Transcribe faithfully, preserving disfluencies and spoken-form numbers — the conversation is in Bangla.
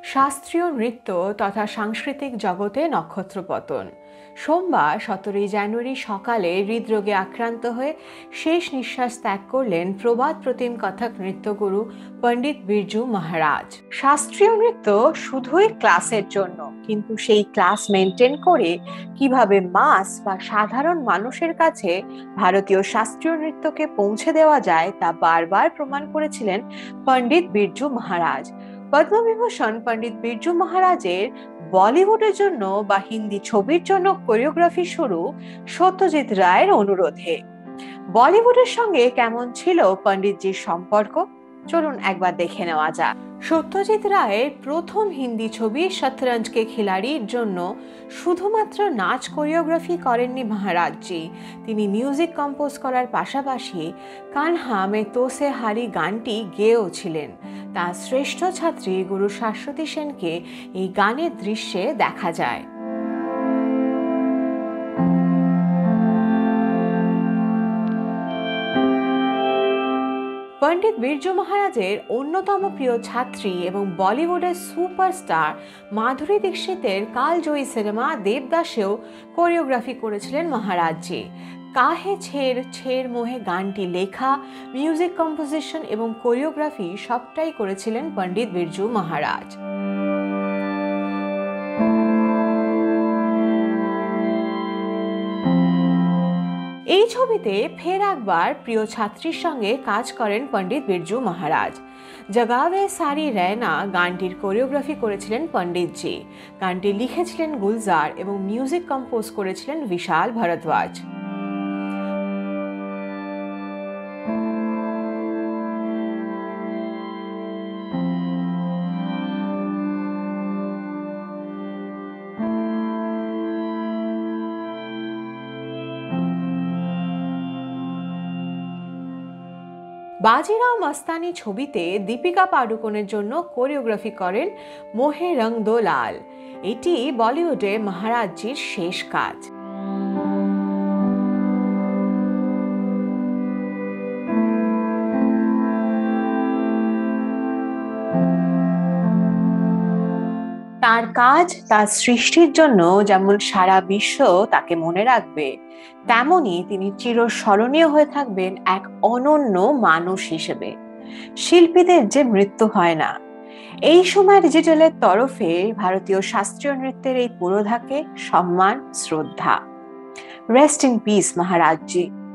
শাস্ত্রীয় নৃত্য তথা সাংস্কৃতিক জগতে নক্ষত্রপতন। সোমবার সতেরোই জানুয়ারি সকালে হৃদরোগে আক্রান্ত হয়ে শেষ নিঃশ্বাস ত্যাগ করলেন প্রবাদ প্রতিম কথক নৃত্যগুরু পণ্ডিত বিরজু মহারাজ। শাস্ত্রীয় নৃত্য শুধুই ক্লাসের জন্য, কিন্তু সেই ক্লাস মেনটেন করে কিভাবে মাস বা সাধারণ মানুষের কাছে ভারতীয় শাস্ত্রীয় নৃত্যকে পৌঁছে দেওয়া যায় তা বারবার প্রমাণ করেছিলেন পণ্ডিত বিরজু মহারাজ। পদ্মবিভূষণ পণ্ডিত বিরজু মহারাজের বলিউডের জন্য বা হিন্দি ছবির জন্য কোরিওগ্রাফি শুরু সত্যজিৎ রায়ের অনুরোধে। বলিউডের সঙ্গে কেমন ছিল পণ্ডিতজির সম্পর্ক, চলুন একবার দেখে নেওয়া যাক। সত্যজিৎ রায়ের প্রথম হিন্দি ছবি শতরঞ্জ কে খিলাড়ির জন্য শুধুমাত্র নাচ কোরিওগ্রাফি করেননি মহারাজজি, তিনি মিউজিক কম্পোজ করার পাশাপাশি কানহা মে তোসে হারি গানটি গেয়েও ছিলেন। তার শ্রেষ্ঠ ছাত্রী গুরু শাশ্বতী সেনকে এই গানের দৃশ্যে দেখা যায়। পণ্ডিত বিরজু মহারাজের অন্যতম প্রিয় ছাত্রী এবং বলিউডের সুপারস্টার মাধুরী দীক্ষিতের কালজয়ী সিনেমা দেবদাসেও কোরিওগ্রাফি করেছিলেন মহারাজজি। কাহে ছেড় ছেড় মোহে গানটি লেখা, মিউজিক কম্পোজিশন এবং কোরিওগ্রাফি সবটাই করেছিলেন পণ্ডিত বিরজু মহারাজ। এই ছবিতে ফের একবার প্রিয় ছাত্রীর সঙ্গে কাজ করেন পণ্ডিত বিরজু মহারাজ। জগাবে সারি রैना গানটির কোরিওগ্রাফি করেছিলেন পণ্ডিতজি। গানটি লিখেছিলেন গুলজার এবং মিউজিক কম্পোজ করেছিলেন বিশাল ভরদ্বাজ। বাজিরাও মস্তানি ছবিতে দীপিকা পাডুকোনের জন্য কোরিওগ্রাফি করেন মোহে রং দো লাল। এটি বলিউডে মহারাজজির শেষ কাজ। তার কাজ তার সৃষ্টির জন্য যেমন সারা বিশ্ব তাকে মনে রাখবে, তেমনি তিনি চিরস্মরণীয় হয়ে থাকবেন এক অনন্য মানুষ হিসেবে। শিল্পীদের যে মৃত্যু হয় না। এই সময় ডিজিটালের তরফে ভারতীয় শাস্ত্রীয় নৃত্যের এই পুরোধাকে সম্মান শ্রদ্ধা। Rest in peace মহারাজজি।